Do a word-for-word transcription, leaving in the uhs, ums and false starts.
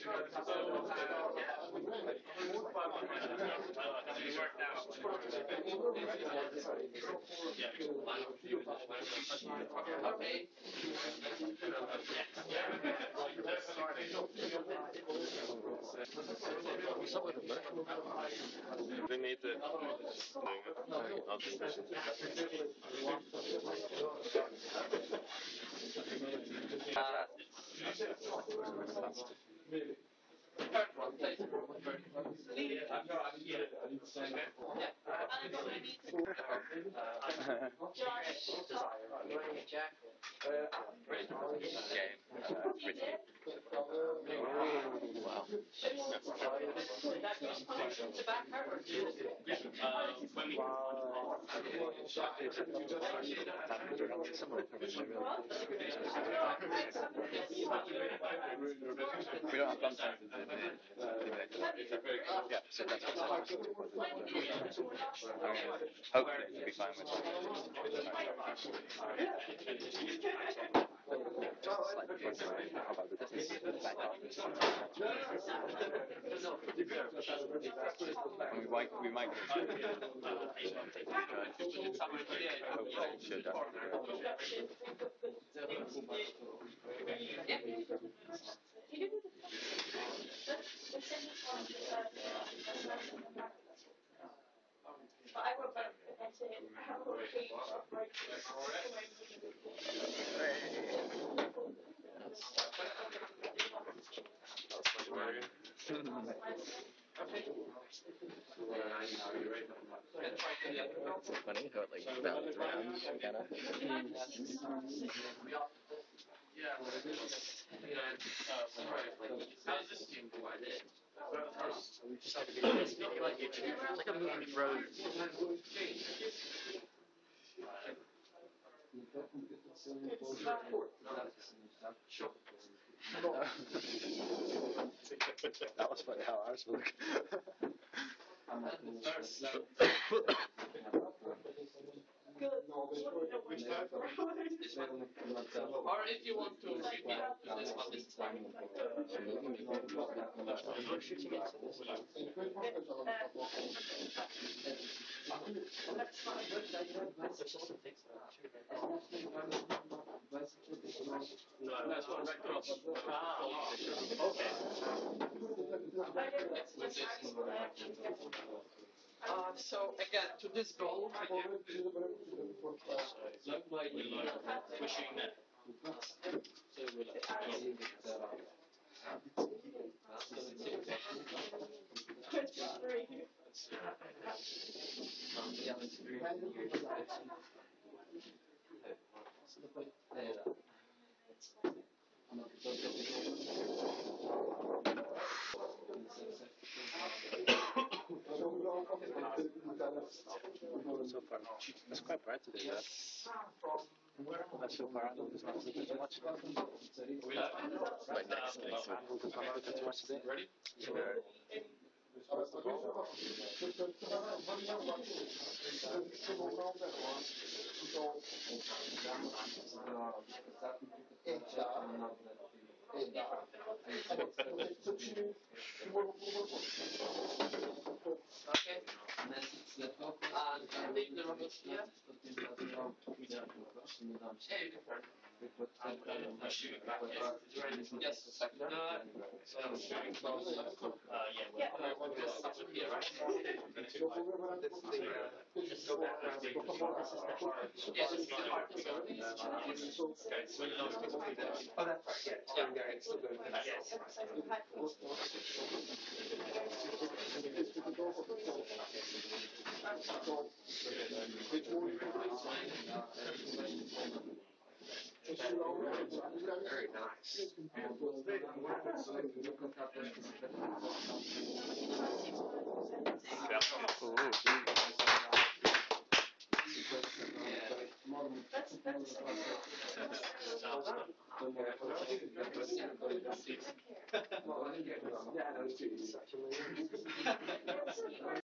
We need to I'll do this. Wow. We don't have contact with the yeah, so that's what hopefully we'll be fine with that. And we might, we might hopefully should It's funny how it like bounces around, kind of. Like a movie road. That was funny how ours look. Or if you want to repeat this one this time. No, that's one right cross. Uh, so again, to this goal, pushing that. So far, it's quite bright today, though. That's so far out, it's not looking too much. Right next thing, so it's not looking too much today. Ready? Sure. Okay. And leave the rubbish here. Hey, different. Yes, second. Uh, so close. Uh, yeah. This up here, right? Just go back around. This is the part. Yes, it's the part. Oh, that's right. Yeah. Yeah. It's still good. Yes. Very nice. Ooh.